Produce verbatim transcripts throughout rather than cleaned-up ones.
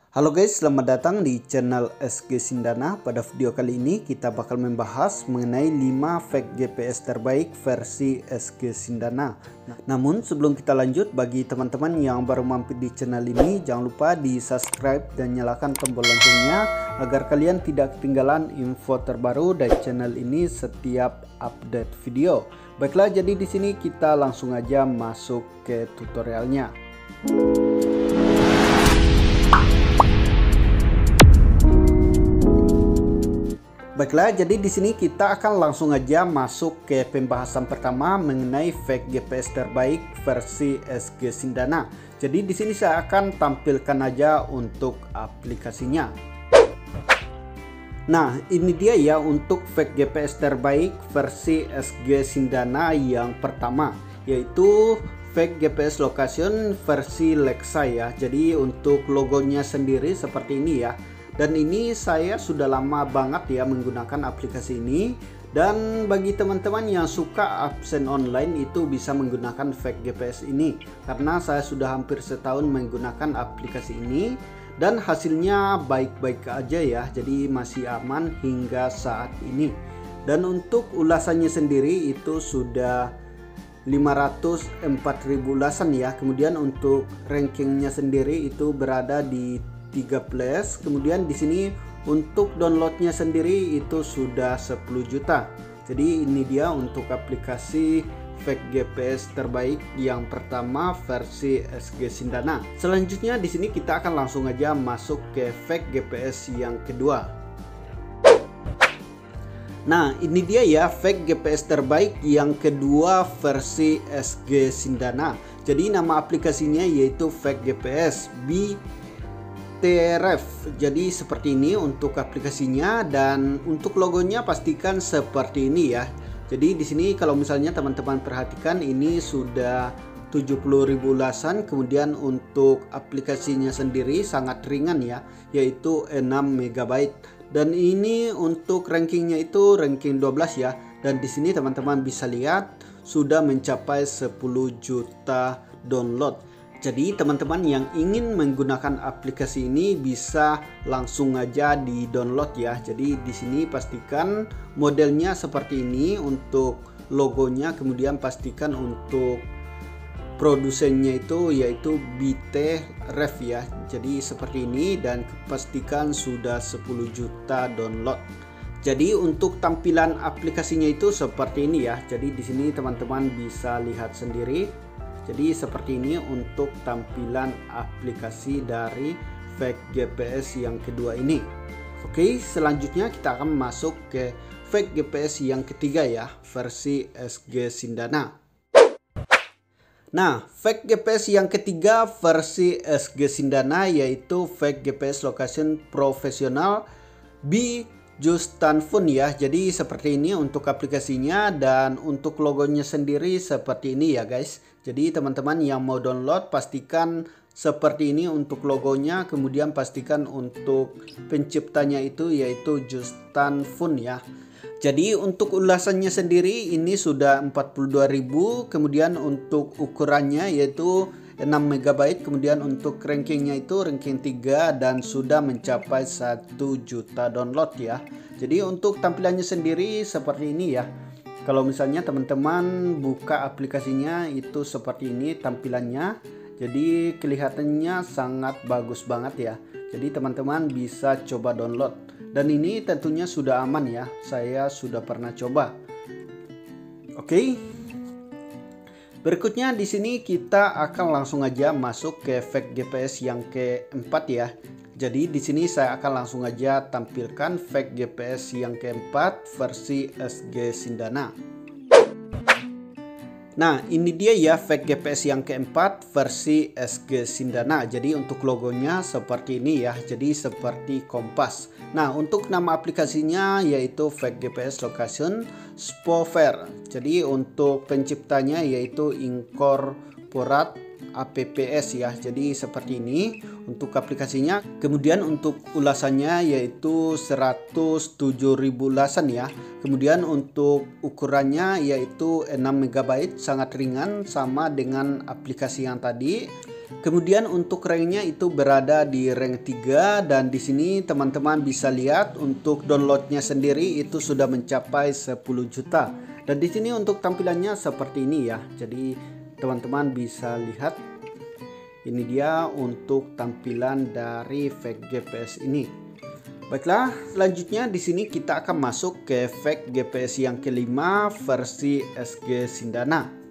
Halo guys, selamat datang di channel S G Sindana. Pada video kali ini kita bakal membahas mengenai lima fake G P S terbaik versi S G Sindana. Namun sebelum kita lanjut, bagi teman-teman yang baru mampir di channel ini, jangan lupa di subscribe dan nyalakan tombol loncengnya agar kalian tidak ketinggalan info terbaru dari channel ini setiap update video. Baiklah, jadi di sini kita langsung aja masuk ke tutorialnya. Baiklah, jadi di sini kita akan langsung aja masuk ke pembahasan pertama mengenai fake G P S terbaik versi S G Sindana. Jadi di sini saya akan tampilkan aja untuk aplikasinya. Nah, ini dia ya untuk fake G P S terbaik versi S G Sindana yang pertama, yaitu fake G P S location versi Lexa ya. Jadi untuk logonya sendiri seperti ini ya. Dan ini saya sudah lama banget ya menggunakan aplikasi ini. Dan bagi teman-teman yang suka absen online itu bisa menggunakan fake G P S ini, karena saya sudah hampir setahun menggunakan aplikasi ini dan hasilnya baik-baik aja ya. Jadi masih aman hingga saat ini. Dan untuk ulasannya sendiri itu sudah lima ratus empat ribu ulasan ya. Kemudian untuk rankingnya sendiri itu berada di tiga belas. Kemudian di sini untuk downloadnya sendiri itu sudah sepuluh juta. Jadi ini dia untuk aplikasi fake G P S terbaik yang pertama versi S G Sindana. Selanjutnya di sini kita akan langsung aja masuk ke fake G P S yang kedua. Nah, ini dia ya fake G P S terbaik yang kedua versi S G Sindana. Jadi nama aplikasinya yaitu fake G P S B T R F. Jadi seperti ini untuk aplikasinya, dan untuk logonya pastikan seperti ini ya. Jadi di sini kalau misalnya teman-teman perhatikan ini sudah tujuh puluh ribu ulasan. Kemudian untuk aplikasinya sendiri sangat ringan ya, yaitu enam megabyte. Dan ini untuk rankingnya itu ranking dua belas ya. Dan di sini teman-teman bisa lihat sudah mencapai sepuluh juta download. Jadi teman-teman yang ingin menggunakan aplikasi ini bisa langsung aja di download ya. Jadi di sini pastikan modelnya seperti ini untuk logonya, kemudian pastikan untuk produsennya itu yaitu B T R F ya. Jadi seperti ini, dan pastikan sudah sepuluh juta download. Jadi untuk tampilan aplikasinya itu seperti ini ya. Jadi di sini teman-teman bisa lihat sendiri. Jadi seperti ini untuk tampilan aplikasi dari fake G P S yang kedua ini. Oke, selanjutnya kita akan masuk ke fake G P S yang ketiga ya, versi S G Sindana. Nah, fake G P S yang ketiga versi S G Sindana yaitu fake G P S location profesional B Justanfun ya. Jadi seperti ini untuk aplikasinya, dan untuk logonya sendiri seperti ini ya guys. Jadi teman-teman yang mau download pastikan seperti ini untuk logonya, kemudian pastikan untuk penciptanya itu yaitu Justanfun ya. Jadi untuk ulasannya sendiri ini sudah empat puluh dua ribu, kemudian untuk ukurannya yaitu enam megabyte, kemudian untuk rankingnya itu ranking tiga dan sudah mencapai satu juta download ya. Jadi untuk tampilannya sendiri seperti ini ya. Kalau misalnya teman-teman buka aplikasinya itu seperti ini tampilannya. Jadi kelihatannya sangat bagus banget ya. Jadi teman-teman bisa coba download. Dan ini tentunya sudah aman ya. Saya sudah pernah coba. Oke. Berikutnya di sini kita akan langsung aja masuk ke fake G P S yang keempat ya. Jadi di sini saya akan langsung aja tampilkan fake G P S yang keempat versi S G Sindana. Nah, ini dia ya fake G P S yang keempat versi S G Sindana. Jadi untuk logonya seperti ini ya. Jadi seperti kompas. Nah, untuk nama aplikasinya yaitu fake G P S location Spoofer. Jadi untuk penciptanya yaitu Incorporate Apps ya. Jadi seperti ini untuk aplikasinya. Kemudian untuk ulasannya yaitu seratus tujuh ribu ulasan ya. Kemudian untuk ukurannya yaitu enam megabyte, sangat ringan sama dengan aplikasi yang tadi. Kemudian untuk ranknya itu berada di rank tiga, dan di sini teman-teman bisa lihat untuk downloadnya sendiri itu sudah mencapai sepuluh juta. Dan di sini untuk tampilannya seperti ini ya. Jadi teman-teman bisa lihat ini dia untuk tampilan dari fake G P S ini. Baiklah, selanjutnya di sini kita akan masuk ke fake G P S yang kelima versi S G Sindana.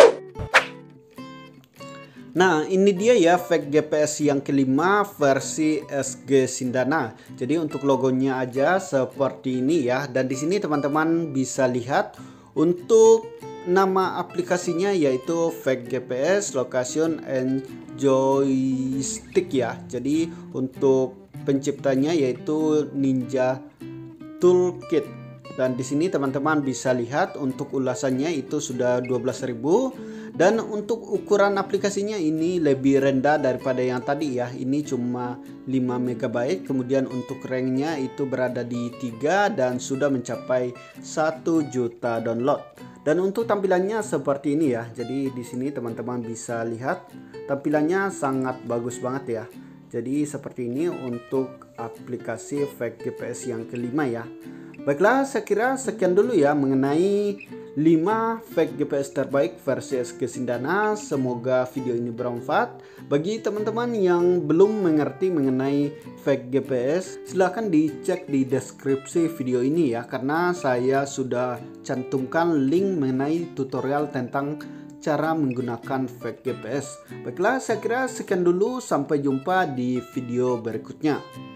Nah, ini dia ya fake G P S yang kelima versi S G Sindana. Jadi untuk logonya aja seperti ini ya. Dan di sini teman-teman bisa lihat untuk nama aplikasinya yaitu fake G P S location and joystick ya. Jadi untuk penciptanya yaitu Ninja Toolkit. Dan di sini teman-teman bisa lihat untuk ulasannya itu sudah dua belas ribu. Dan untuk ukuran aplikasinya ini lebih rendah daripada yang tadi ya. Ini cuma lima megabyte. Kemudian untuk ranknya itu berada di tiga dan sudah mencapai satu juta download. Dan untuk tampilannya seperti ini ya. Jadi di sini teman-teman bisa lihat tampilannya sangat bagus banget ya. Jadi seperti ini untuk aplikasi fake G P S yang kelima ya. Baiklah, saya kira sekian dulu ya mengenai lima fake G P S terbaik versi S G Sindana. Semoga video ini bermanfaat. Bagi teman-teman yang belum mengerti mengenai fake G P S, silahkan dicek di deskripsi video ini ya, karena saya sudah cantumkan link mengenai tutorial tentang cara menggunakan fake G P S. Baiklah, saya kira sekian dulu, sampai jumpa di video berikutnya.